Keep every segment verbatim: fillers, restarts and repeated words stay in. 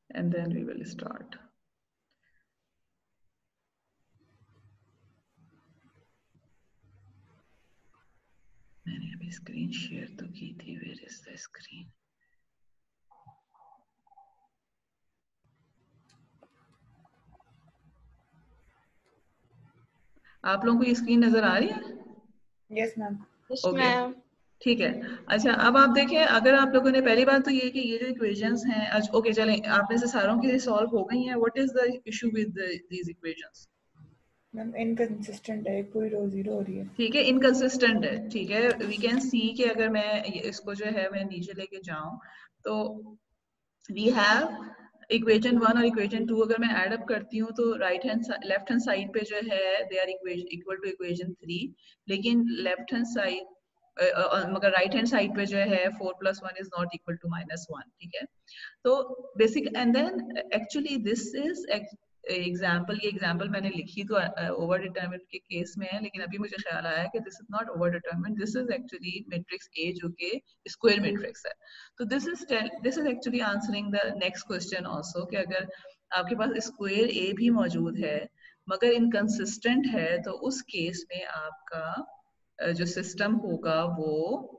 and then we will start. मैंने अभी screen share तो की थी, where is the screen? आप लोगों को ये स्क्रीन नजर आ रही है? Yes ma'am. ओके, ठीक है। अच्छा, अब आप देखें, अगर आप लोगों ने पहली बात तो ये कि ये जो इक्वेशंस हैं, अच्छा ओके चलें, आपने से सारों की सॉल्व हो गई हैं। What is the issue with these equations? Ma'am inconsistent है, पूरी रो जीरो हो रही है। ठीक है, इनकंसिस्टेंट है, ठीक है। वी कैन सी कि अगर मैं इसको जो है मैं नीचे लेके जाऊं तो वी हैव इक्वेशन वन और इक्वेशन टू अगर मैं एड अप करती हूँ तो right hand left hand side पे जो है they are equal to equation three, लेकिन लेफ्ट हैंड साइड मगर राइट हैंड साइड पे जो है four plus one is not equal to minus one, ठीक है। तो basic and then actually this is example, ये एग्जाम्पल मैंने लिखी तो ओवर डिटरमिनेंट के केस में है, लेकिन अभी मुझे ख्याल आया कि this is not over determinant, this is actually matrix A जो कि स्क्वायर मैट्रिक्स है। तो this is this is actually answering the next question also कि अगर आपके पास स्क्वायर ए भी मौजूद है मगर इनकंसिस्टेंट है तो उस केस में आपका जो सिस्टम होगा वो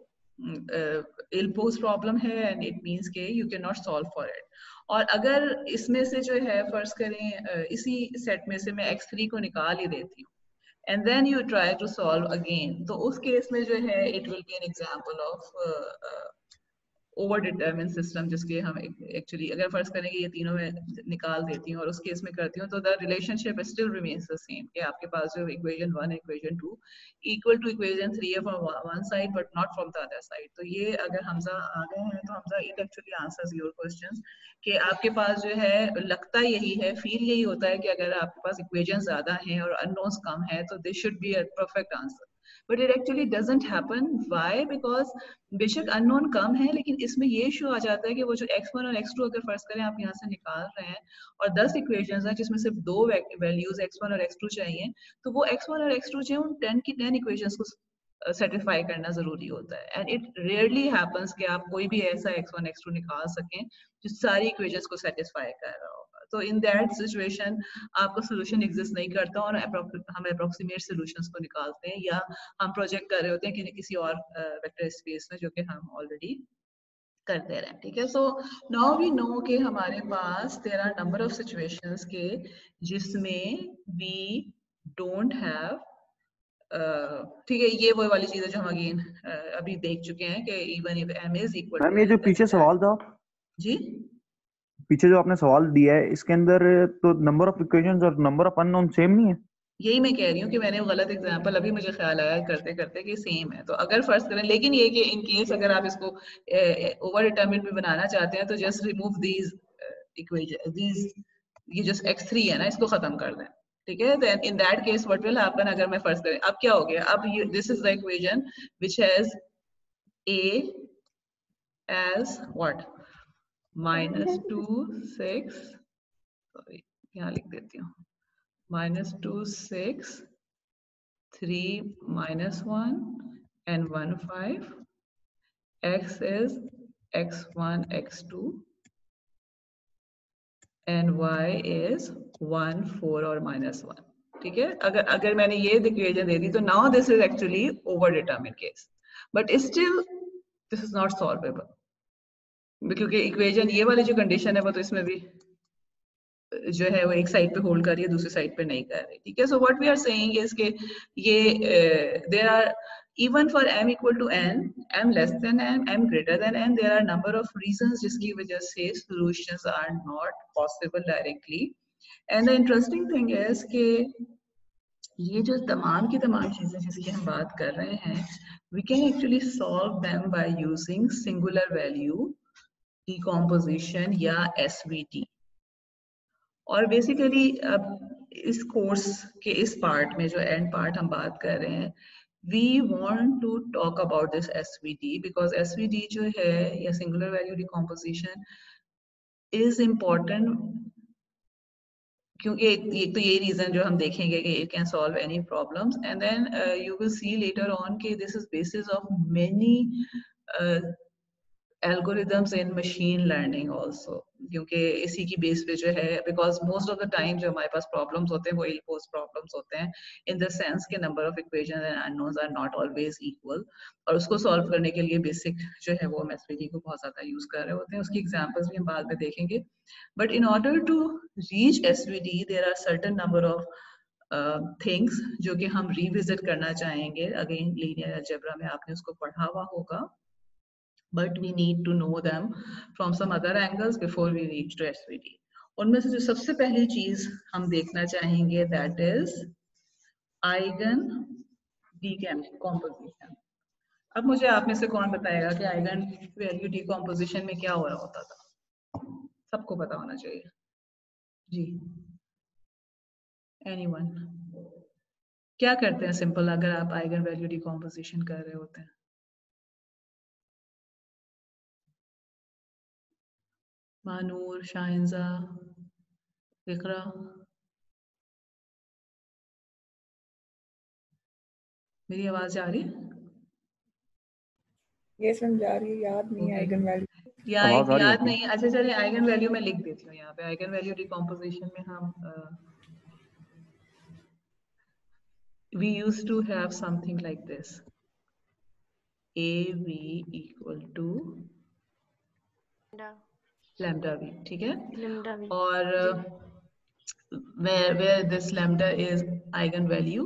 इल पोस्ट प्रॉब्लम है एंड इट मींस के you cannot solve for it. और अगर इसमें से जो है फर्ज करें इसी सेट में से मैं एक्स थ्री को निकाल ही देती हूँ and then you try to solve again, तो उस केस में जो है it will be an example of over determine system, जिसके हम एक्चुअली अगर फर्ज करें कि ये तीनों में निकाल देती हूँ और उस केस में करती हूँ तो the relationship still remains the same कि आपके पास जो equation one equation two equal to equation three है from one side but not from the other side. तो ये अगर हमजा आ गए हैं तो Hamza it actually answers your questions कि आपके पास जो है लगता यही है, फील यही होता है कि अगर आपके पास इक्वेशन ज्यादा हैं और अननोन्स कम है तो this should be a perfect answer, but it actually doesn't happen. Why? Because बेशक अननोन कम है लेकिन इसमें ये इशू आ जाता है कि वो जो एक्स वन और एक्स टू अगर फर्ज करें आप यहाँ से निकाल रहे हैं और दस इक्वेशंस हैं जिसमें सिर्फ दो वैल्यूज एक्स वन और एक्स टू चाहिए, तो वो एक्स वन और एक्स टू चाहिए उन टेन की टेन इक्वेशंस को सेटिस्फाई करना जरूरी होता है एंड इट रेयरली हैपेंस कि आप कोई भी ऐसा एक्स वन एक्स टू निकाल सकें जो सारी इक्वेशंस को सेटिस्फाई कर रहा होगा। तो इन दैट सिचुएशन आपका सोल्यूशन एग्जिस्ट नहीं करता और हम अप्रोक्सीमेट सोल्यूशंस को निकालते हैं या हम प्रोजेक्ट कर रहे होते हैं कि किसी और वेक्टर uh, स्पेस में जो कि हम ऑलरेडी करते रहे, ठीक है। सो नाउ वी नो कि हमारे पास there are number of situations के जिसमें वी डोंट हैव, ठीक है, ये वो वाली चीज है जो हम अगेन uh, अभी देख चुके हैं कि even if m is equal ma'am ये जो पीछे सवाल था, जी पीछे जो आपने सवाल दिया है इसके अंदर तो नंबर ऑफ इक्वेशंस और नंबर ऑफ अननोन सेम नहीं है। यही मैं कह रही हूँ कि मैंने वो गलत एग्जांपल अभी मुझे ख्याल आया करते करते कि सेम है। तो अगर फर्स्ट करें, लेकिन ये कि इन केस अगर आप इसको ओवर डिटरमिनेंट भी बनाना चाहते हैं तो just remove these equation, these ये जस्ट एक्स थ्री है ना, इसको खत्म कर दें, ठीक है। Then in that case what will happen, अगर मैं फर्स्ट करें अब क्या हो गया, अब this is the equation which has a as what minus two six, sorry यहाँ लिख देती हूँ, minus two, six, three, minus one, and one, five. X is x one, x two, and y is one, four और minus one. ठीक है, अगर अगर मैंने ये इक्वेशन दे दी तो now this is actually over determined case, but still this is not solvable क्योंकि equation ये वाली जो कंडीशन है वो तो इसमें भी जो है वो एक साइड पे होल्ड कर रही है, दूसरी साइड पे नहीं कर रही, ठीक है। So what we are saying is के ये there are even for m equal to n, m less than n, m greater than n, there are number of reasons जिसकी वजह से solutions are not possible directly. And the interesting thing is कि ये जो तमाम की तमाम चीजें जिसकी हम बात कर रहे हैं, we can actually solve them by using singular value decomposition या S V D. और बेसिकली अब इस कोर्स के इस पार्ट में जो एंड पार्ट हम बात कर रहे हैं, we want to talk about this SVD because SVD जो है या singular value decomposition is important क्योंकि एक तो यही रीजन जो हम देखेंगे कि it can solve any problems and then you will see later on कि this is basis of many algorithms in machine learning also, क्योंकि इसी की बेस पे जो है, because most of the time जो हमारे पास प्रॉब्लम्स होते हैं वो इल पोस्ट प्रॉब्लम्स होते हैं, इन द सेंस के number of equation and unknowns are not always equal, और उसको सॉल्व करने के लिए बेसिक जो है वो हम एसवीडी को बहुत ज्यादा यूज कर रहे होते हैं। उसकी एग्जांपल्स भी हम बाद में देखेंगे, but in order to reach SVD there are certain number of things जो कि हम रिविजिट करना चाहेंगे। अगेन लीनियर अलजेब्रा में आपने उसको पढ़ा हुआ होगा, but we need to know them from some other angles before we reach to S V D. उनमें से जो सबसे पहली चीज हम देखना चाहेंगे that is eigen decomposition. अब मुझे आप में से कौन बताएगा कि eigen value decomposition में क्या हो रहा होता था? सबको पता होना चाहिए जी। Anyone? क्या करते हैं सिंपल अगर आप eigen value decomposition कर रहे होते हैं? मानूर, शाइंजा, इकरा, मेरी आवाज आ रही है? ये समझ आ रही है, याद नहीं है आइगन वैल्यू या एक याद नहीं। अच्छा चलिए आइगन वैल्यू में लिख देती हूँ यहाँ पे। आइगन वैल्यू डिकम्पोजिशन में हम we used to have something like this, A v equal to lambda v, ठीक है, और where where this lambda is eigen value,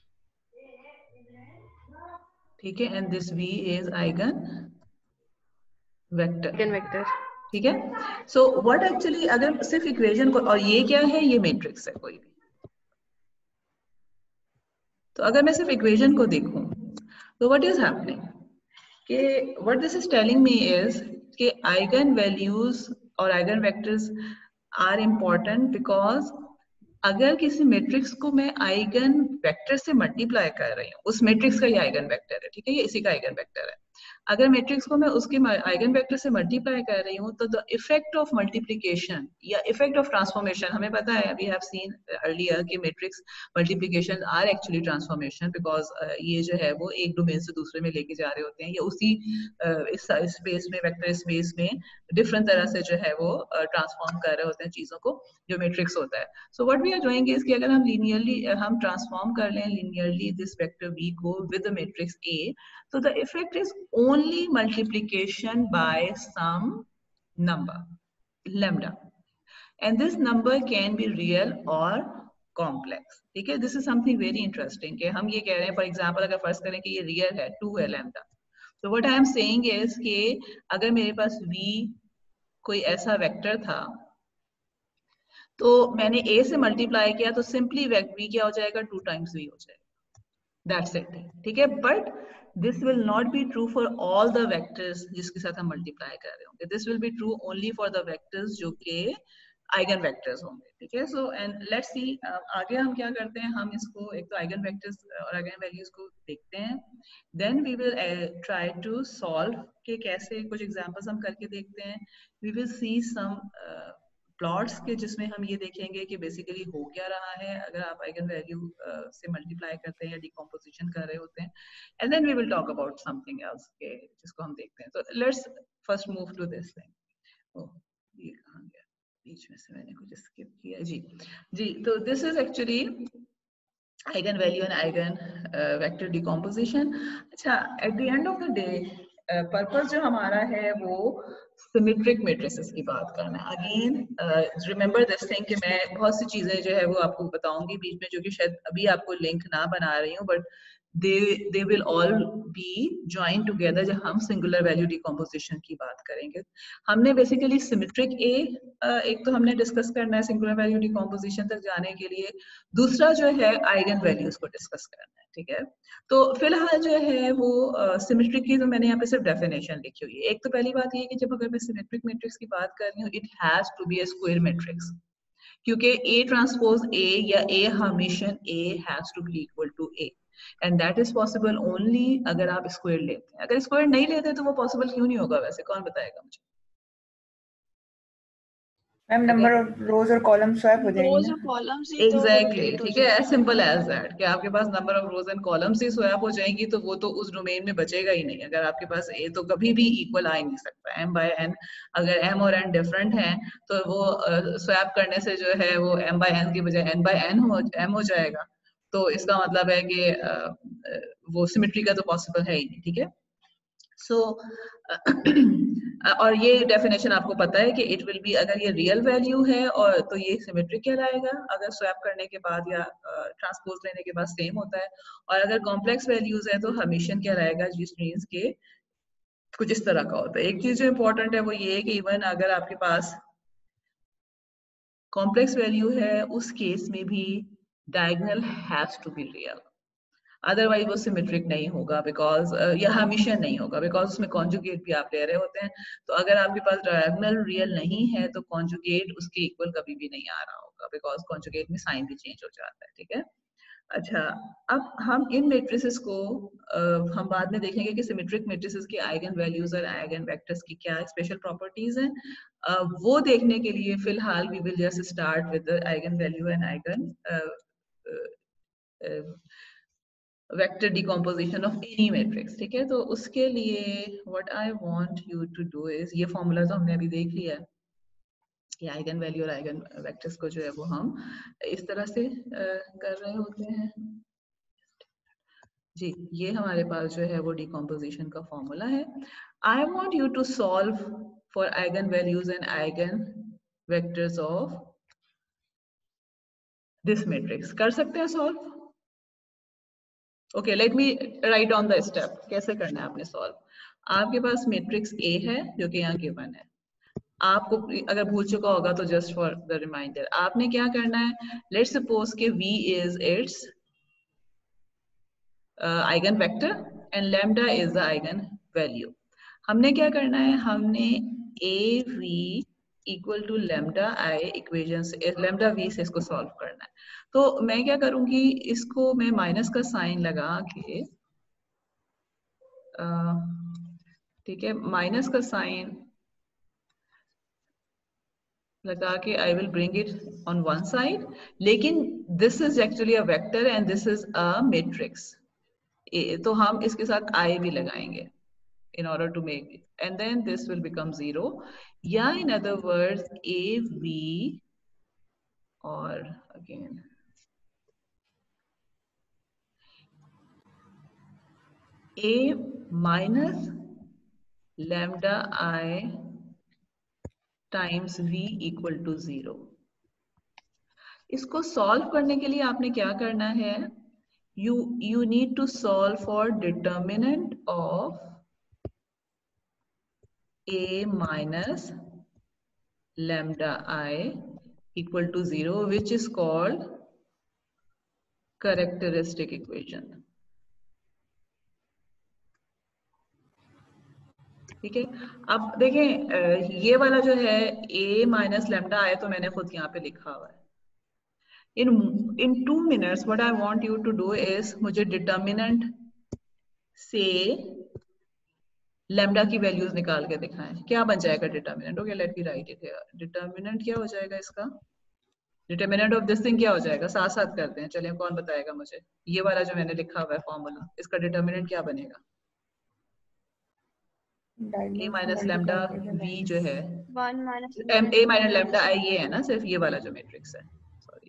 ठीक है, and this v is eigen vector, eigen vector, ठीक है। so what actually अगर सिर्फ equation को, और ये क्या है, ये मैट्रिक्स है कोई भी, तो अगर मैं सिर्फ इक्वेशन को देखूं तो what is happening कि what this is telling me is कि eigen values और eigen vectors are important because अगर किसी मैट्रिक्स को मैं आइगन वेक्टर से मल्टीप्लाई कर रही हूँ, उस मैट्रिक्स का ये आइगन वेक्टर है, ठीक है, ये इसी का आइगन वेक्टर है। अगर मैट्रिक्स को मैं उसके आइगन वेक्टर से मल्टीप्लाई कर रही हूँ तो द इफेक्ट ऑफ मल्टीप्लिकेशन या इफेक्ट ऑफ ट्रांसफॉर्मेशन, हमें पता है, वी हैव सीन अर्लियर कि matrix multiplication are actually transformation, because ये जो है वो एक डोमेन से दूसरे में लेके जा रहे होते हैं, या उसी uh, इस स्पेस में, वेक्टर स्पेस में डिफरेंट तरह से जो है वो ट्रांसफॉर्म uh, कर रहे होते हैं चीजों को, जो मैट्रिक्स होता है। So what we are doing is कि अगर हम लीनियरली हम ट्रांसफॉर्म कर लें लीनियरली दिस वेक्टर वी को with the matrix A, so the effect is only multiplication by some number lambda, and this number can be real or complex, ठीक है। this is something very interesting कि हम ये कह रहे हैं, for example अगर फर्ज करें कि ये real है, टू है lambda, so what I am saying is कि अगर मेरे पास v कोई ऐसा वेक्टर था तो मैंने a से मल्टीप्लाई किया तो सिंपली v क्या हो जाएगा, टू टाइम्स v हो जाएगा, that's it, ठीक है। but this will not be true for all the vectors जिसके साथ हम मल्टीप्लाई कर रहे होंगे, this will be true only for the vectors जो के आइगन वेक्टर्स होंगे, ठीक है। सो एंड लेट्स सी आगे हम क्या करते हैं, हम इसको एक तो आइगन वेक्टर्स और आइगन वैल्यूज को देखते हैं, then we will try to solve के कैसे, कुछ एग्जांपल्स हम करके देखते हैं, we will see some plots के जिसमें हम ये देखेंगे कि बेसिकली हो क्या रहा है अगर आप आइगन वैल्यू uh, से मल्टीप्लाई करते हैं या डिकम्पोजिशन कर रहे होते हैं, and then we will talk about something else के जिसको हम देखते हैं। तो let's first move to this thing. Oh ये कहां गया, बीच में से मैंने कुछ स्किप किया जी जी तो this is actually eigen value and eigen vector decomposition. अच्छा, at the end of the day purpose जो हमारा है वो सिमेट्रिक मैट्रिसेस की बात करना है। अगेन रिमेंबर दिस थिंग कि मैं बहुत सी चीजें जो है वो आपको बताऊंगी बीच में, जो कि शायद अभी आपको लिंक ना बना रही हूँ, but they they will all be join together जब हम सिंगुलर वैल्यू डिकम्पोजिशन की बात करेंगे। हमने बेसिकली सिमेट्रिक ए एक तो हमने डिस्कस करना है सिंगुलर वैल्यू डिकम्पोजिशन तक जाने के लिए, दूसरा जो है आइगन वैल्यूज को डिस्कस करना है, ठीक है। तो फिलहाल जो है वो सिमेट्रिक की तो मैंने यहाँ पे सिर्फ डेफिनेशन लिखी हुई है। एक तो पहली बात ये कि जब अगर मैं सिमेट्रिक मैट्रिक्स की बात कर रही हूँ, it has to be a square matrix, क्योंकि ए ट्रांसपोज ए या ए हमेशा A has to be equal to A, and that is possible only अगर आप स्क्वायर लेते हैं। अगर स्क्वायर नहीं लेते तो वो पॉसिबल क्यों नहीं होगा, वैसे कौन बताएगा मुझे? मैम नंबर ऑफ रोज और कॉलम स्वैप हो जाएंगे रोज ना? और कॉलम्स ही तो एग्जैक्टली rotate हो ठीक है, जाएंगे। एज सिंपल एज दैट कि आपके पास number of rows and columns ही स्वैप हो जाएंगी तो वो तो उस डोमेन में बचेगा ही नहीं। अगर आपके पास ए तो कभी भी इक्वल आ ही नहीं सकता, एम बाय एन अगर एम और एन डिफरेंट हैं तो वो स्वैप करने से जो है वो एम बाय एन की बजाय एन बाय एन हो एम हो जाएगा। तो इसका मतलब है कि uh, वो सिमेट्री का तो पॉसिबल है ही नहीं। ठीक है, सो so, और ये डेफिनेशन आपको पता है कि इट विल बी, अगर ये रियल वैल्यू है और तो ये सिमेट्रिक कहलाएगा अगर स्वैप करने के बाद या ट्रांसपोज uh, लेने के बाद सेम होता है, और अगर कॉम्प्लेक्स वैल्यूज है तो हमेशन कहलाएगा जिस मीन्स के कुछ इस तरह का होता है। एक चीज जो इंपॉर्टेंट है वो ये है कि इवन अगर आपके पास कॉम्प्लेक्स वैल्यू है उस केस में भी diagonal has to be real, otherwise वो सिमेट्रिक नहीं होगा बिकॉज uh, या हमेशा नहीं होगा बिकॉज उसमें कॉन्जुगेट भी आप ले रहे होते हैं। तो अगर आपके पास डायगोनल रियल नहीं है तो कॉन्जुगेट उसके इक्वल कभी भी नहीं आ रहा होगा बिकॉज कॉन्जुगेट में साइन भी चेंज हो जाता है। ठीक है, अच्छा अब हम इन मेट्रिसेस को uh, हम बाद में देखेंगे कि सिमेट्रिक मेट्रिसेस की आइगन वैल्यूज और आइगन वेक्टर्स की क्या स्पेशल प्रॉपर्टीज हैं। uh, वो देखने के लिए फिलहाल we will just start with the eigen value and eigen vector decomposition of any matrix. ठीक है, तो उसके लिए what I want you to do is, ये फॉर्मूला तो हमने अभी देख लिया है कि आइगन वैल्यू और आइगन वेक्टर्स को जो है वो हम इस तरह से कर रहे होते हैं जी। ये हमारे पास जो है वो डिकम्पोजिशन का फॉर्मूला है। I want you to solve for eigen values and eigen vectors of this matrix. कर सकते हैं solve? Okay, let me write on the step कैसे करना है आपने सॉल्व। आपके पास मैट्रिक्स ए है जो कि यहाँ गिवन है, आपको अगर भूल चुका होगा तो जस्ट फॉर द रिमाइंडर आपने क्या करना है, लेट्स सपोज के V is its eigen vector and lambda is the eigen value. हमने क्या करना है, हमने A v equal to lambda I equation से लैम्डा वी से इसको सॉल्व करना है। तो मैं क्या करूंगी, इसको मैं माइनस का साइन लगा के, ठीक है, माइनस का साइन लगा के I will bring it on one side, लेकिन this is actually a vector and this is a matrix A, तो हम इसके साथ आई भी लगाएंगे in order to make it, and then this will become zero, या in other words A V, or again A minus lambda I times V equal to zero। इसको solve करने के लिए आपने क्या करना है, you you need to solve for determinant of A minus lambda I equal to zero, which is called characteristic equation। ठीक है, अब देखें ये वाला जो है A माइनस लेमडा आए तो मैंने खुद यहाँ पे लिखा हुआ है। In in two minutes what I want you to do is, मुझे डिटर्मिनेंट से लेमडा की वैल्यूज निकाल के दिखाएं, क्या बन जाएगा determinant. Okay, let me write it here. Determinant क्या हो जाएगा इसका, डिटर्मिनेंट ऑफ दिस थिंग क्या हो जाएगा, साथ साथ करते हैं, चलिए कौन बताएगा मुझे। ये वाला जो मैंने लिखा हुआ है फॉर्मूला, इसका डिटर्मिनेंट क्या बनेगा, ए माइनस लेमडा वी जो है one minus A minus lambda I, ये है ना सिर्फ ये वाला जो मैट्रिक्स है, सॉरी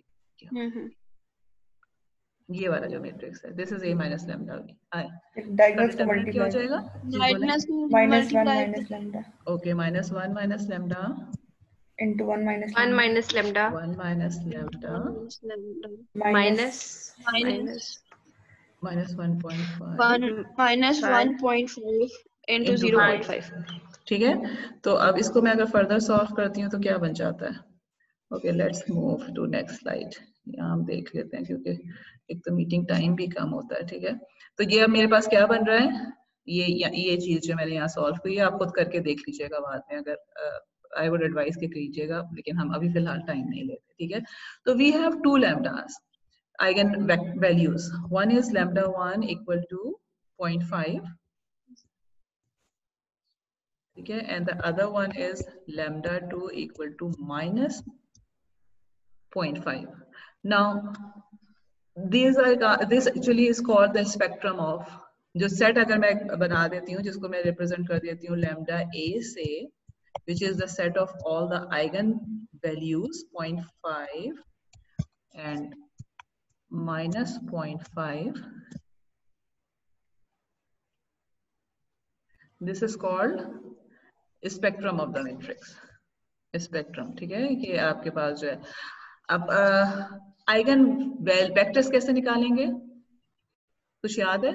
ये वाला जो मैट्रिक्स है, this is A minus lambda v I, diagonals को डिटर्मिनेंट क्या हो मल्टीप्लाई जाएगा, minus minus one minus lambda okay, minus one minus lambda into one minus one minus lambda one minus lambda minus minus minus one point five one minus one point five into zero point five. ठीक है, तो अब इसको मैं अगर further solve करती हूँ तो क्या बन जाता है। Okay, let's move to next slide, यहाँ हम देख लेते हैं क्योंकि एक तो मीटिंग टाइम भी कम होता है। ठीक है, तो ये अब मेरे पास क्या बन रहा है, ये ये चीज जो मैंने यहाँ सॉल्व की है आप खुद करके देख लीजिएगा बाद में, अगर आई वुड एडवाइस के कीजिएगा, लेकिन हम अभी फिलहाल टाइम नहीं लेते। ठीक है, तो we have two lambdas eigen values, one is lambda one equal to zero point five ठीक है, and the other one is lambda two equal to minus point five. Now these are this actually is called the spectrum of, जो set अगर मैं बना देती हूँ जिसको मैं रिप्रेजेंट कर देती हूँ lambda a से, which is the set of all the eigen values zero point five and minus zero point five. This is called spectrum of the matrix. Spectrum, ठीक है, कि आपके पास जो है. अब आइगन वेक्टर्स कैसे निकालेंगे, कुछ याद है?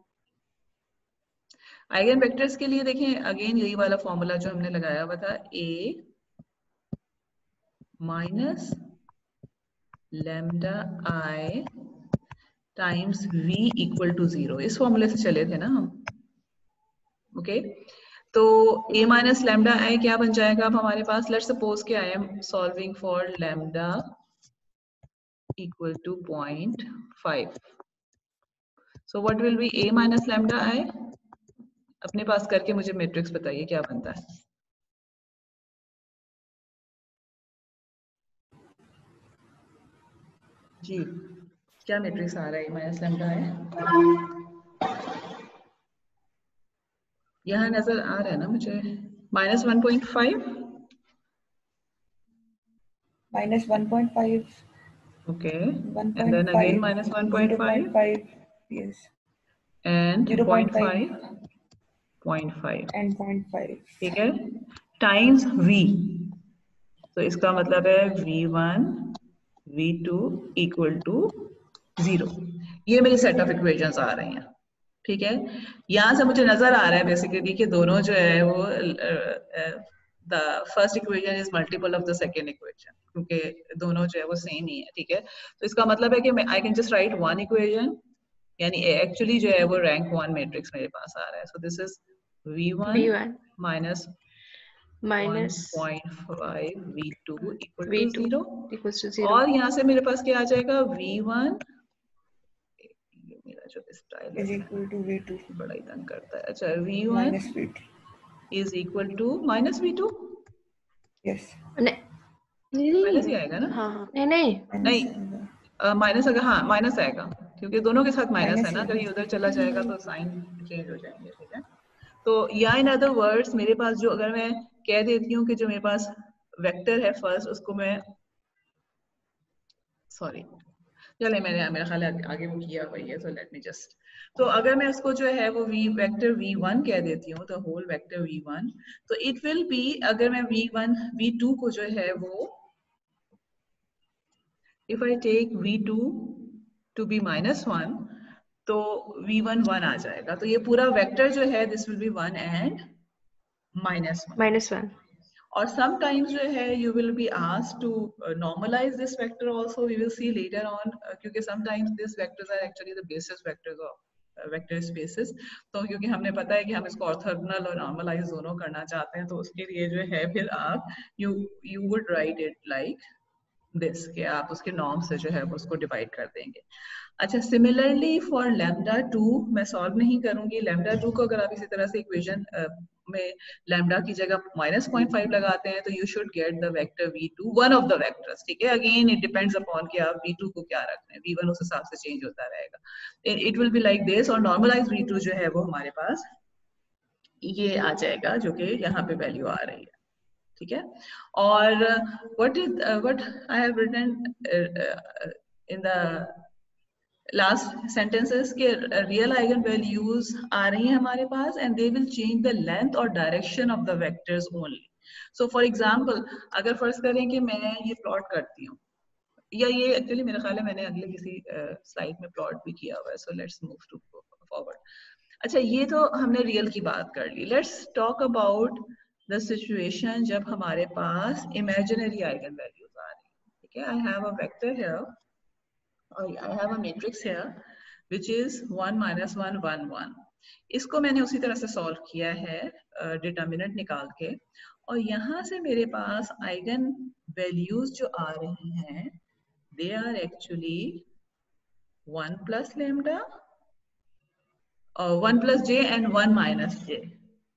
आइगन वेक्टर्स के लिए देखें अगेन यही वाला फॉर्मूला जो हमने लगाया हुआ था, a minus lambda i times v equal to zero. इस फॉर्मूले से चले थे ना हम. Okay okay? तो a माइनस lambda i क्या बन जाएगा अब हमारे पास? लेट्स सपोज कि I am solving for lambda equal to zero point five. So what will be a minus lambda i? अपने पास करके मुझे मैट्रिक्स बताइए क्या बनता है. जी क्या मैट्रिक्स आ रहा है a minus lambda i? यहाँ नजर आ रहा है ना मुझे, minus one point five. minus one point five. Okay. one And then point five. again minus one point five. zero point five. Yes. And zero point zero five. point five. zero point five. And zero point five. ठीक है. Times v. तो इसका मतलब है v one, v two equal to zero. ये मेरी set of equations आ रही हैं. ठीक है. यहाँ से मुझे नजर आ रहा है बेसिकली कि दोनों जो है वो the first equation is multiple of the second equation, क्योंकि दोनों जो है वो सेम ही है. ठीक है. तो इसका मतलब है कि मैं I can just write one equation, यानी एक्चुअली जो है वो रैंक वन मैट्रिक्स मेरे पास आ रहा है. So this is v one, v one minus minus one point five v two equal v two to zero equals to zero. और यहाँ से मेरे पास क्या आ जाएगा? v one मेरा जो style is equal to v two. बड़ा ही तंग करता है. अच्छा v one minus v two. is equal to minus v two. Yes. नहीं माइनस ही आएगा ना? हाँ हाँ नहीं नहीं नहीं माइनस आएगा. हाँ माइनस आएगा क्योंकि दोनों के साथ माइनस है ना. अगर ये उधर चला जाएगा तो साइन चेंज हो जाएंगे. ठीक है. तो या इन अदर वर्ड्स मेरे पास जो अगर मैं कह देती हूँ कि जो मेरे पास वेक्टर है फर्स्ट उसको मैं सॉरी चले मैंने मेरा ख्याल है आगे वो किया हुआ है. So let me just. तो अगर मैं उसको जो है वो v वेक्टर v one कह देती हूँ, the whole vector v one, तो इट विल बी, अगर मैं v one v two को जो है वो if I take v two to be minus one तो v one वन आ जाएगा. तो ये पूरा वेक्टर जो है this will be one and minus one minus one. और समटाइम्स जो है you will be asked to uh, normalize this vector also. We will see later on uh, क्योंकि sometimes these vectors are actually the basis vectors of uh, vector spaces. तो क्योंकि हमने पता है कि हम इसको ऑर्थोगोनल और नॉर्मलाइज दोनों करना चाहते हैं, तो उसके लिए जो है फिर आप you you would write it like this कि आप उसके नॉर्म से जो है वो उसको डिवाइड कर देंगे. अच्छा सिमिलरली फॉर लैम्डा टू मैं सॉल्व नहीं करूंगी. लैम्डा टू को अगर आप इसी तरह से इक्वेशन uh, में लैम्डा की जगह माइनस पॉइंट फाइव लगाते हैं तो you should get the vector v two, one of the vectors. ठीक है. अगेन इट डिपेंड्स अपॉन कि आप v two को क्या रख रहे हैं. v one उस हिसाब से चेंज होता रहेगा. It will be like this. और नॉर्मलाइज v two जो है वो हमारे पास ये आ जाएगा जो कि यहाँ पे वैल्यू आ रही है. ठीक है. और what is what I have written in the last sentences के रियल आइगन वैल्यूज आ रही हैं हमारे पास and they will change the length और direction of the vectors only. So for example अगर फर्ज करें कि मैं ये प्लॉट करती हूँ, या ये एक्चुअली मेरा ख्याल है मैंने अगले किसी स्लाइड uh, में प्लॉट भी किया हुआ है. So let's move to forward. अच्छा ये तो हमने रियल की बात कर ली. Let's talk about the situation जब हमारे पास इमेजिनरी आइगन वैल्यूज आ रही है. ठीक है. I have a vector here or I have a matrix here which is one minus one one one. इसको मैंने उसी तरह से सॉल्व किया है डिटर्मिनेंट uh, निकाल के, और यहाँ से मेरे पास आइगन वैल्यूज जो आ रही हैं they are actually one plus lambda or one plus j and one minus j.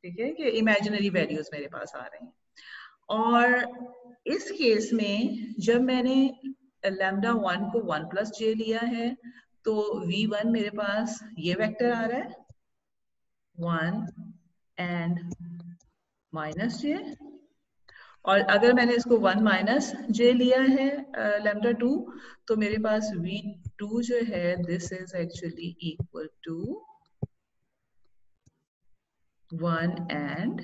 ठीक है, कि इमेजिनरी वैल्यूज मेरे पास आ रहे हैं। और इस केस में जब मैंने लैम्डा वन को वन प्लस जे लिया है तो वी वन मेरे पास ये वेक्टर आ रहा है वन एंड माइनस जे, और अगर मैंने इसको वन माइनस जे लिया है लैम्डा टू तो मेरे पास वी टू जो है this is actually equal to one and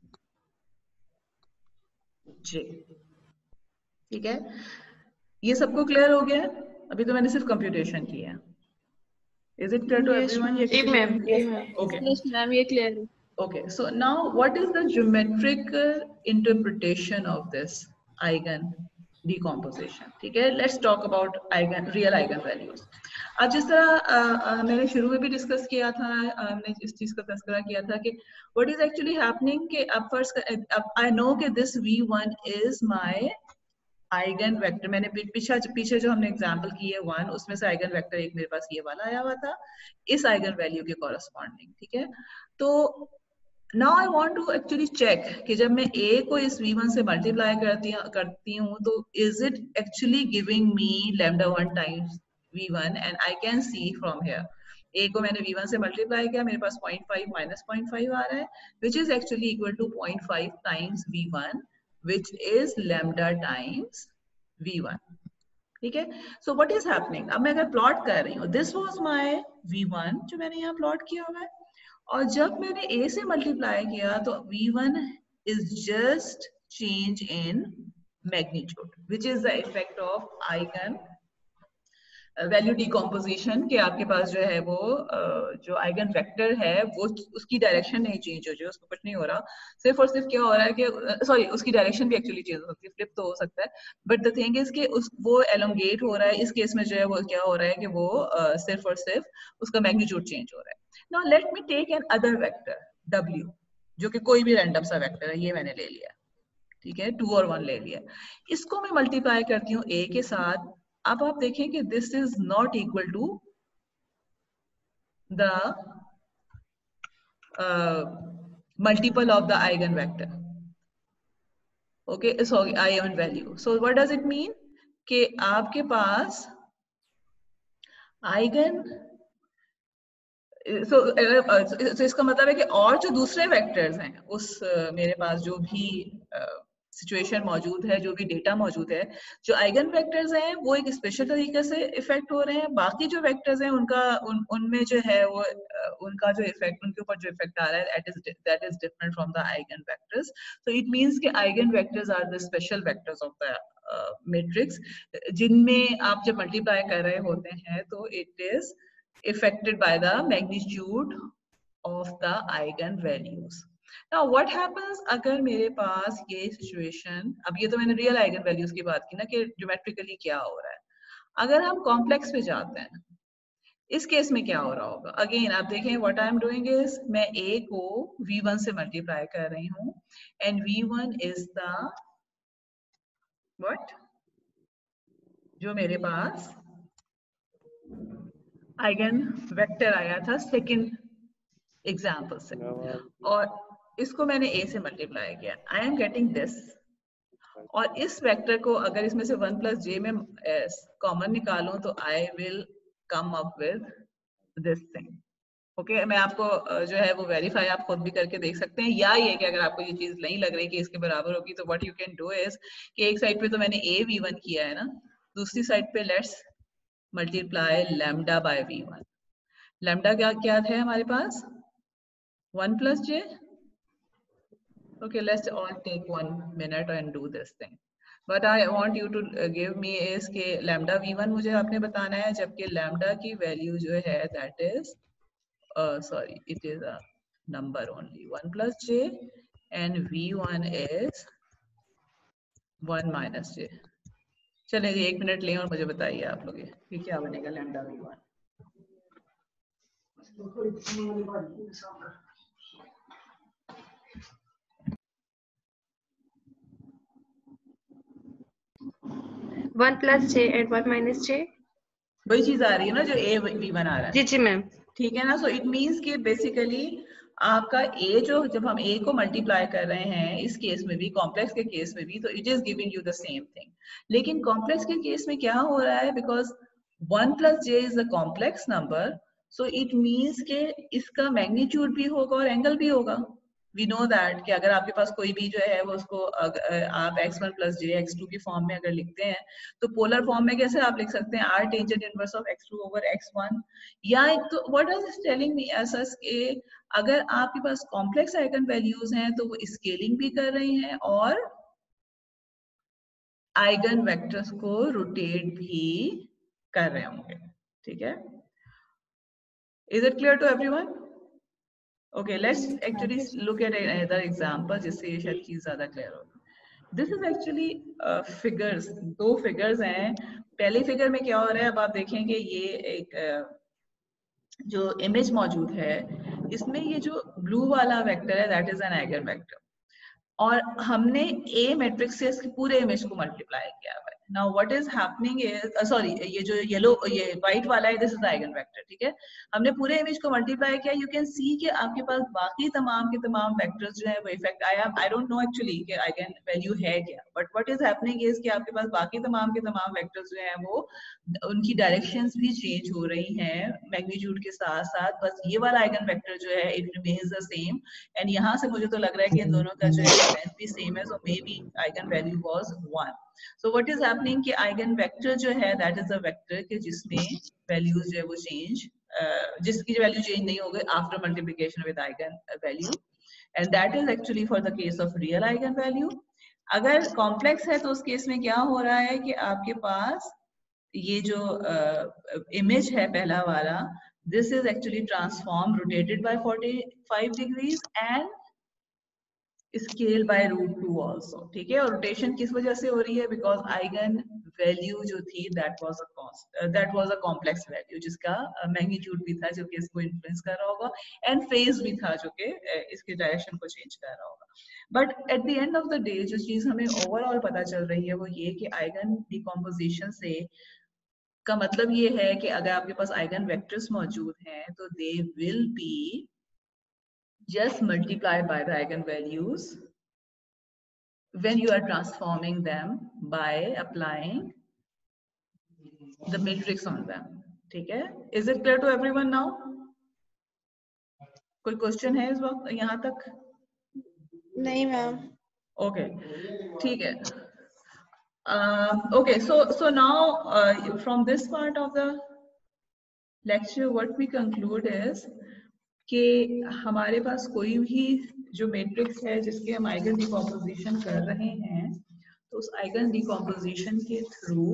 j. ठीक है, ये सबको क्लियर हो गया? अभी तो मैंने सिर्फ कंप्यूटेशन किया है। Is it clear to Yes, everyone? ma'am. जी मैम, जी मैम। Okay Yes, ma'am. ये clear है. okay, so now what is the geometric uh, interpretation of this eigen decomposition? ठीक है, let's talk about eigen real eigen values. अब जिस तरह uh, uh, मैंने शुरू में भी डिस्कस किया था, uh, हमने इस चीज का तस्करा किया था कि what is actually happening कि अब फर्स्ट अब I know कि this v one is my eigen vector. मैंने पीछे पीछे जो हमने एग्जांपल की है वन, उसमें से आइगन वेक्टर एक मेरे पास ये वाला आया हुआ था इस आइगन वैल्यू के कॉरस्पॉन्डिंग। ठीक है, तो now I want to actually check कि जब मैं a को इस वी वन से मल्टीप्लाई करती करती हूँ तो is it actually giving me lambda one times V one, and I can see from here a को मैंने वी वन से मल्टीप्लाई किया, मेरे पास point five minus point five आ रहा है which is actually equal to point five times V one which is lambda times V one. ठीक है, so what is happening? अब मैं अगर प्लॉट कर रही हूँ, this was my V one जो मैंने यहाँ प्लॉट किया हुआ है, और जब मैंने a से मल्टीप्लाई किया तो V one is just change in magnitude which is the effect of eigen value decomposition के आपके पास जो है वो जो आइगन वेक्टर है वो उसकी डायरेक्शन नहीं चेंज हो रही है, उसको कुछ नहीं हो रहा, सिर्फ और सिर्फ क्या हो रहा है कि सॉरी उसकी डायरेक्शन भी एक्चुअली चेंज हो सकती है, फ्लिप तो हो सकता है, बट द थिंग इज कि उस वो एलोंगेट हो रहा है। इस केस में जो है वो क्या हो रहा है कि वो uh, सिर्फ और सिर्फ उसका मैग्नीट्यूड चेंज हो रहा है। Now let me take another vector W जो कि कोई भी रैंडम सा वेक्टर है, ये मैंने ले लिया, ठीक है, टू और वन ले लिया, इसको मैं मल्टीप्लाई करती हूँ a के साथ। अब आप देखें कि this is not equal to the multiple of the eigen vector, okay, sorry eigen value. So what does it mean कि आपके पास eigen so so, uh, so इसका मतलब है कि और जो दूसरे वेक्टर्स हैं उस uh, मेरे पास जो भी सिचुएशन uh, मौजूद है, जो भी डेटा मौजूद है, जो आइगन वेक्टर्स हैं वो एक स्पेशल तरीके से इफेक्ट हो रहे हैं, बाकी जो वेक्टर्स हैं उनका उन उनमें जो है वो uh, उनका जो इफेक्ट उनके ऊपर जो इफेक्ट आ रहा है that is that is different from the eigen vectors. So it means कि eigen vectors are the special vectors of the matrix जिनमें आप जब मल्टीप्लाई कर रहे होते हैं तो it is affected by the magnitude of the eigen values. Now what happens अगर मेरे पास ये situation, अब ये तो मैंने real eigen values की बात की ना कि geometrically क्या हो रहा है, अगर हम complex पे जाते हैं इस केस में क्या हो रहा होगा? अगेन आप देखें what I am doing is मैं a को वी वन से मल्टीप्लाई कर रही हूँ and V one is the what जो मेरे पास आइगन वेक्टर आया था सेकंड एग्जांपल से, और इसको मैंने a से मल्टीप्लाई किया, आई एम गेटिंग दिस, और इस वेक्टर को अगर इसमें से वन प्लस जे में कॉमन निकालूं तो I will come up with this thing. Okay, मैं आपको जो है वो वेरीफाई आप खुद भी करके देख सकते हैं, या ये कि अगर आपको ये चीज नहीं लग रही कि इसके बराबर होगी तो what you can do is कि एक साइड पे तो मैंने a वी वन किया है ना, दूसरी साइड पे let's multiply lambda by V one. Lambda क्या क्या है हमारे पास? One plus j. Okay, let's all take one minute and do this thing, but I want you to give me is के लैम्डा वी वन मुझे आपने बताना है, जबकि लैम्डा की वैल्यू जो है that is sorry it is a number only one plus j and V one is one minus j. चलिए जी एक मिनट लें और मुझे बताइए आप लोग ये क्या बनेगा lambda V one. One plus j and one minus j, वही चीज आ रही है ना जो ए वी वन आ रहा है। जी जी मैम। ठीक है ना, सो इट मींस कि बेसिकली आपका a जो जब हम a को मल्टीप्लाई कर रहे हैं इस केस में भी, कॉम्प्लेक्स के केस में भी, तो it is giving you the same thing. लेकिन कॉम्प्लेक्स के केस में क्या हो रहा है, because one plus j is a complex number, so it means के इसका मैग्नीट्यूड भी होगा और एंगल भी होगा। वी नो दैट कि अगर आपके पास कोई भी जो है वो उसको आप x one plus j x two की फॉर्म में अगर लिखते हैं तो पोलर फॉर्म में कैसे आप लिख सकते हैं, r tangent inverse of x two over x one. या तो what is this telling me ऐसा कि अगर आपके पास कॉम्प्लेक्स आइगन वैल्यूज हैं तो वो स्केलिंग भी कर रही हैं और आइगन वेक्टर्स को रोटेट भी कर रहे होंगे। ठीक है, is it clear to everyone? Okay, let's actually look at another example जिससे ये शायद चीज ज्यादा क्लियर होगी। This is actually uh, figures, दो figures हैं। पहले फिगर में क्या हो रहा है, अब आप देखेंगे ये एक uh, जो इमेज मौजूद है इसमें ये जो ब्लू वाला वेक्टर है that is an eigen vector, और हमने A मैट्रिक्स से इसके पूरे इमेज को मल्टीप्लाई किया हुआ है। Now what is happening is, sorry ये जो येलो ये व्हाइट वाला है this is the eigen vector. ठीक है, हमने पूरे इमेज को मल्टीप्लाई किया। यू कैन सी कि आपके पास बाकी तमाम के तमाम वेक्टर्स जो है वो इफेक्ट आया। आई डोंट नो एक्चुअली कि आइगन वैल्यू है क्या, but what is happening is कि आपके पास बाकी तमाम के तमाम वेक्टर्स जो है वो उनकी डायरेक्शंस भी चेंज हो रही हैं मैग्नीट्यूड के साथ साथ, बस ये वाला आइगन वेक्टर जो है it remains the same. And यहाँ से मुझे तो लग रहा है कि इन दोनों का जो है लेंथ भी सेम है, so may be eigen value was one. So what is happening कि आइगन वेक्टर जो है दैट इज अ वेक्टर के जिसमें वैल्यूज जो है वो चेंज uh, जिसकी वैल्यू चेंज नहीं हो गई after multiplication with eigen value, and that is actually for the case of real eigen value. अगर कॉम्प्लेक्स है तो उस केस में क्या हो रहा है कि आपके पास ये जो इमेज uh, है पहला वाला, this is actually transformed, rotated by forty-five degrees and scale by root two also। ठीक है, और रोटेशन किस वजह से हो रही है, बिकॉज आइगन वैल्यू जो थी that was a that was a complex value जिसका मैग्नीट्यूड uh, भी था जो कि इसको इन्फ्लुएंस कर रहा होगा, एंड फेज भी था जो कि uh, इसके डायरेक्शन को चेंज कर रहा होगा। But at the end of the day जो चीज हमें ओवरऑल पता चल रही है वो ये कि आइगन डिकम्पोजिशन से का मतलब ये है कि अगर आपके पास आइगन वेक्टर्स मौजूद हैं तो they will be just multiplied by the eigenvalues when you are transforming them by applying the matrix on them। ठीक है, is it clear to everyone now? कोई क्वेश्चन है इस वक्त यहाँ तक? नहीं मैम। ओके, ठीक है। uh, okay, so so now uh, from this part of the lecture what we conclude is कि हमारे पास कोई भी जो मैट्रिक्स है जिसके हम आइगन डिकम्पोजिशन कर रहे हैं तो उस आइगन डिकम्पोजिशन के through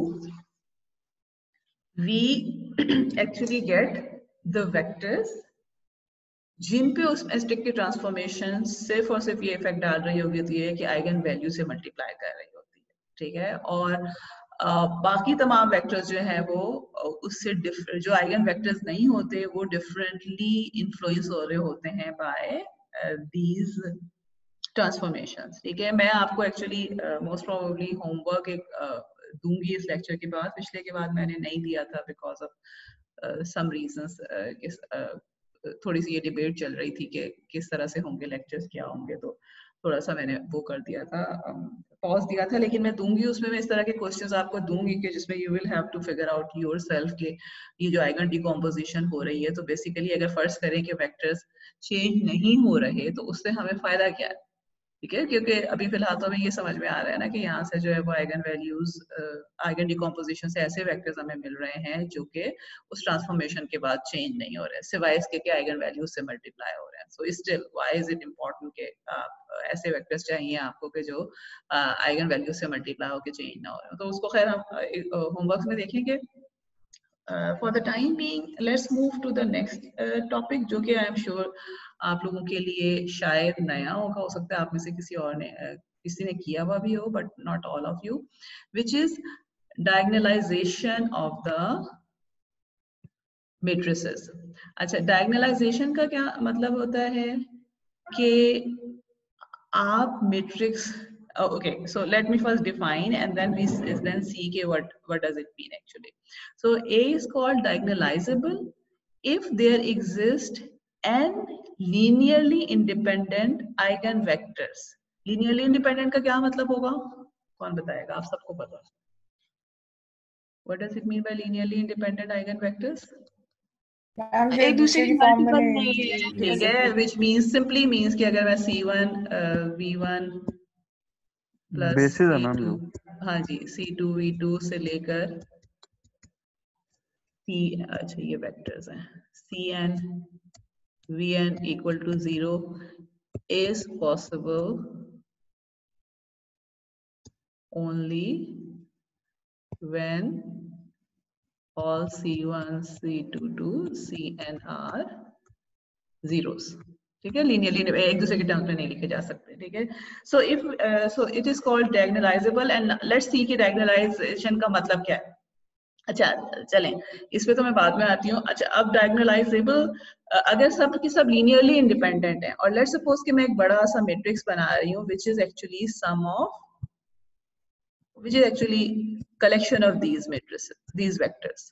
we actually get the vectors जिन पे उस मैट्रिक्स की ट्रांसफॉर्मेशन सिर्फ और सिर्फ ये इफेक्ट डाल रही होती है कि आइगन वैल्यू से मल्टीप्लाई कर रही होती है। ठीक है, और Uh, बाकी तमाम वेक्टर्स जो है वो उससे डिफरेंट, जो आइगन वेक्टर्स नहीं होते वो डिफरेंटली इन्फ्लुएंस हो रहे होते हैं बाय दीज ट्रांसफॉर्मेशंस। ठीक है, मैं आपको एक्चुअली मोस्ट प्रोबेबली होमवर्क एक uh, दूंगी इस लेक्चर के बाद, पिछले के बाद मैंने नहीं दिया था बिकॉज ऑफ सम रीजंस, थोड़ी सी ये डिबेट चल रही थी कि किस तरह से होंगे लेक्चर्स, क्या होंगे, तो थोड़ा सा मैंने वो कर दिया था, पॉज दिया था। लेकिन मैं दूंगी उसमें मैं इस तरह के क्वेश्चंस आपको दूंगी कि जिसमें you will have to figure out yourself कि ये जो आइगन डिकम्पोजिशन हो रही है तो बेसिकली अगर फर्ज करें कि वेक्टर्स चेंज नहीं हो रहे तो उससे हमें फायदा क्या है। ठीक है, क्योंकि अभी फिलहाल तो हमें ये समझ में आ रहा है ना कि यहाँ से जो है वो आइगन वैल्यूज आइगन डिकम्पोजिशन से ऐसे वेक्टर्स हमें मिल रहे हैं जो कि उस ट्रांसफॉर्मेशन के बाद चेंज नहीं हो रहे सिवाय इसके कि आइगन वैल्यूज से मल्टीप्लाई हो रहे हैं। So still why is it important कि आप ऐसे वेक्टर्स चाहिए आपको कि जो आइगन वैल्यूज से मल्टीप्लाई होकर चेंज ना हो रहे हो। तो उसको खैर हम होमवर्क में देखेंगे। For the time being let's move to the next topic जो कि आई एम श्योर आप लोगों के लिए शायद नया होगा, हो सकता है आप में से किसी और ने किसी ने किया हुआ भी हो but not all of you, which is diagonalization of the matrices. अच्छा, डायगोनलाइजेशन का क्या मतलब होता है कि आप matrix, okay, so let me first define and then we then see okay, what what does it mean actually. So A is called diagonalizable if there exist n linearly independent eigenvectors. linearly independent का क्या मतलब होगा, कौन बताएगा? आप सबको पता है. What does it mean by linearly independent eigenvectors? Ma'am जो एक एक दूसरे दूसरे की की फॉर्म में multiple नहीं नहीं है. ठीक है, which means simply means कि अगर मैं C one V one plus basis है C मैम two, जो. हाँ जी, C two V two से लेकर C, अच्छा ये वेक्टर्स हैं, Cn Vn equal to zero is possible only when all C one, C two to Cn are zeros. ठीक है, linearly एक दूसरे के टर्म्स में नहीं लिखे जा सकते. ठीक है, so if uh, so it is called diagonalizable and let's see कि diagonalization का मतलब क्या है. अच्छा चलें, इस पे तो मैं बाद में आती हूँ. अच्छा, अब diagonalizable अगर सब की सब linearly independent है और let's suppose कि मैं एक बड़ा सा matrix बना रही हूँ which is actually sum of which is actually collection of these matrices, these vectors.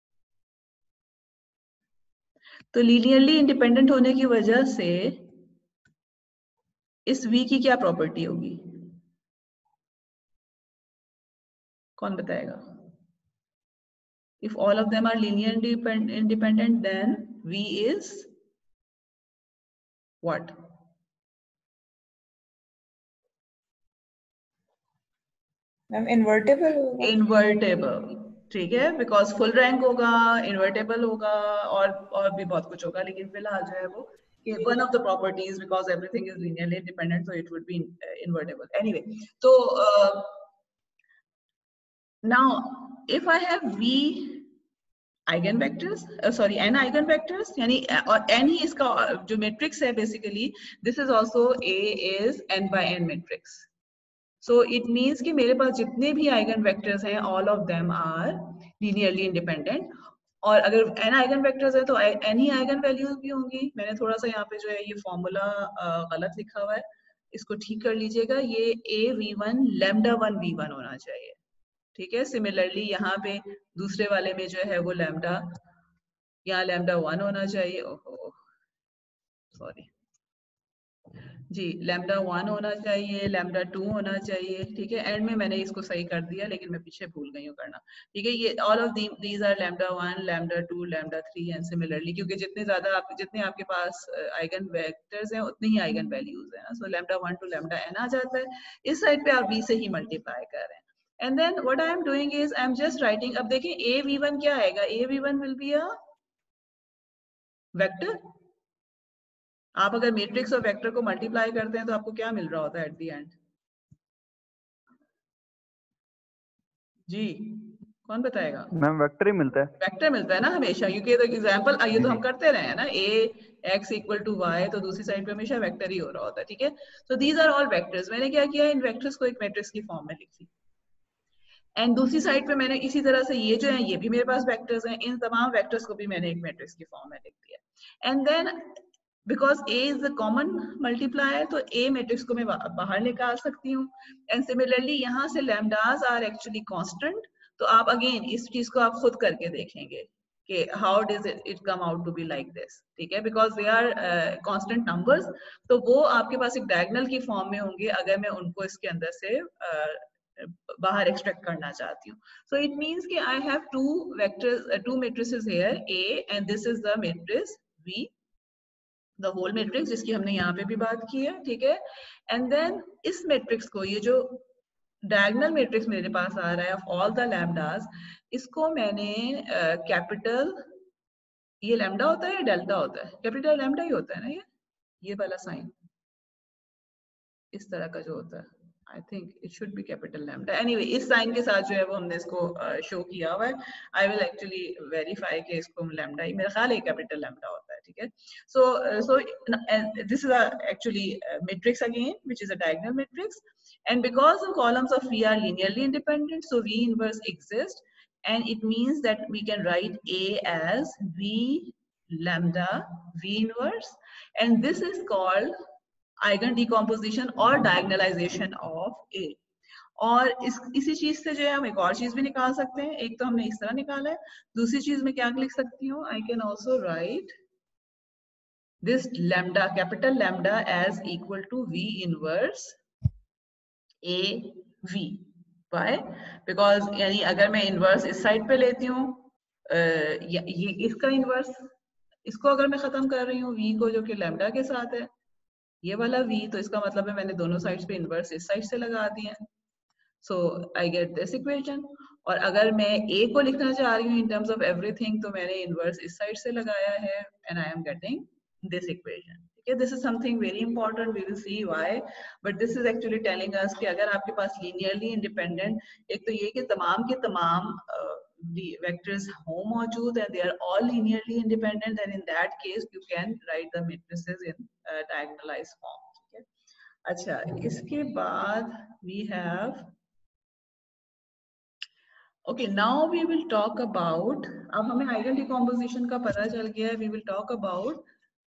तो linearly independent होने की वजह से इस V की क्या प्रॉपर्टी होगी, कौन बताएगा? If all of them are linearly independent, then V is what? Ma'am invertible होगा. Invertible. ठीक है, because full rank होगा, invertible होगा और और भी बहुत कुछ होगा, लेकिन फिलहाल जो है वो कि one of the properties, because everything is linearly independent, so it would be uh, invertible. Anyway, so uh, now if I have V eigenvectors, uh, sorry n eigenvectors, यानी और n ही इसका जो matrix है basically, this is also A is n by n matrix. So it means कि मेरे पास जितने भी आइगन वेक्टर्स हैं all of them are linearly independent. और अगर n आइगन वेक्टर्स है तो n ही आइगन वैल्यूज भी होंगी. मैंने थोड़ा सा यहाँ पे जो है ये फॉर्मूला गलत लिखा हुआ है, इसको ठीक कर लीजिएगा. ये a v one lambda one v one होना चाहिए. ठीक है, सिमिलरली यहाँ पे दूसरे वाले में जो है वो लैम्डा, यहाँ लैम्डा वन होना चाहिए. ओहो सॉरी जी, लैम्डा वन होना चाहिए, लैम्डा टू होना चाहिए. ठीक है, एंड में मैंने इसको सही कर दिया लेकिन मैं पीछे भूल गई हूँ करना. ठीक है, ये all of these are lambda one, lambda two, lambda three and similarly, क्योंकि जितने ज्यादा आप जितने आपके पास आइगन वेक्टर्स हैं उतने ही आइगन वैल्यूज हैं ना. So lambda one to lambda n आ जाता है. इस साइड पे आप v से ही मल्टीप्लाई कर रहे हैं. And then what I am doing is I am just writing. अब देखिए a v one क्या आएगा, a v one will be a vector. आप अगर मैट्रिक्स और वेक्टर को मल्टीप्लाई करते हैं तो आपको क्या मिल रहा होता है एट द एंड? जी कौन बताएगा? मैम वेक्टर ही मिलता है. वेक्टर मिलता है ना हमेशा, क्योंकि तो एग्जांपल ये तो हम करते रहे हैं ना, a x equal to y, तो दूसरी साइड पे हमेशा वेक्टर ही हो रहा होता है. ठीक है, so these are all vectors. मैंने क्या किया, इन वेक्टर्स को एक मैट्रिक्स की फॉर्म में लिख दी. एंड दूसरी साइड पे मैंने इसी तरह से ये जो है ये भी मेरे पास वेक्टर्स हैं, इन तमाम वेक्टर्स को भी मैंने एक मैट्रिक्स की फॉर्म में लिख दिया. And then because A is the common multiplier, तो A मैट्रिक्स को मैं बाहर निकाल सकती हूँ. एंड सिमिलरली यहाँ से लैम्डास आर एक्चुअली कांस्टेंट. तो आप अगेन इस चीज को आप खुद करके देखेंगे कि how does it it come out to be like this. ठीक है, because they are constant numbers, तो वो आपके पास एक डायगोनल की फॉर्म में होंगे अगर मैं उनको इसके अंदर से uh, बाहर एक्सट्रैक्ट करना चाहती हूँ. सो इट मीन्स कि I have two vectors, two matrices here A and this is the matrix V, the whole matrix जिसकी हमने यहाँ पे भी बात की है. ठीक है, एंड देन इस मैट्रिक्स को, ये जो डायगोनल मैट्रिक्स मेरे पास आ रहा है ऑफ ऑल द लैम्डास, इसको मैंने कैपिटल uh, ये लैम्डा होता है या डेल्टा होता है? कैपिटल लैम्डा ही होता है ना, ये ये वाला साइन इस तरह का जो होता है, I think it should be capital lambda. Anyway इस साइन के साथ जो है वो हमने इसको शो uh, किया हुआ है. आई विल एक्चुअली वेरीफाई कि इसको लैम्डा ही, मेरा ख्याल है कैपिटल लैम्डा होता है. ठीक है, so so this is actually matrix again which is a diagonal matrix. And because the columns of V are linearly independent, so V inverse exists, and it means that we can write A as V lambda V inverse, and this is called eigen decomposition और diagonalization of A. और इस इसी चीज से जो है हम एक और चीज भी निकाल सकते हैं. एक तो हमने इस तरह निकाला है, दूसरी चीज में क्या लिख सकती हूँ, I can also write this lambda, capital lambda as equal to V inverse A V. Why? Because यानी अगर मैं inverse इस side पे लेती हूँ, ये इसका inverse, इसको अगर मैं खत्म कर रही हूँ V को जो कि lambda के साथ है, ये वाला V, तो इसका मतलब है मैंने दोनों sides पे inverse इस side से लगा दिए. So I get this equation. और अगर मैं A को लिखना चाह रही हूँ in terms of everything, तो मैंने inverse इस side से लगाया है, and I am getting this equation. Okay, this is something very important. We will see why, but this is actually telling us कि अगर आपके पास linearly independent, एक तो ये कि तमाम के तमाम uh, the vectors हो मौजूद and they are all linearly independent, then in that case you can write the matrices in uh, diagonalized form. Okay? अच्छा, इसके बाद we have okay, now we will talk about, अब हमें eigen decomposition का पता चल गया है, we will talk about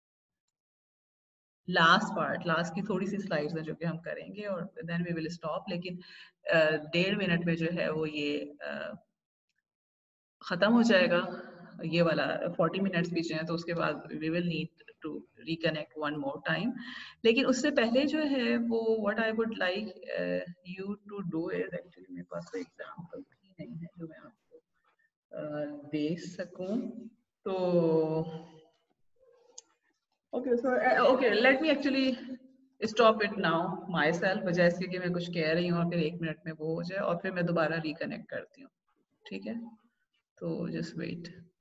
last part, last की थोड़ी सी स्लाइड्स हैं जो कि हम करेंगे और देन वी विल स्टॉप. लेकिन डेढ़ मिनट में जो है वो ये uh, खत्म हो जाएगा, ये वाला चालीस मिनट्स पीछे हैं, तो उसके बाद we will need to reconnect one more time. लेकिन उससे पहले जो है वो what I would like you to do is, actually मेरे पास कोई एग्जांपल भी नहीं है जो मैं आपको uh, दे सकूं. तो okay, so uh, okay, let me actually stop it now myself, वजह इसके कि मैं कुछ कह रही हूँ और फिर एक मिनट में वो हो जाए और फिर मैं दोबारा रिकनेक्ट करती हूँ. ठीक है, तो just wait.